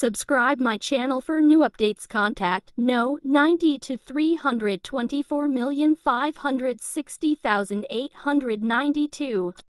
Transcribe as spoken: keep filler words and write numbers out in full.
Subscribe my channel for new updates. Contact no ninety to three hundred twenty-four million five hundred sixty thousand eight hundred ninety-two.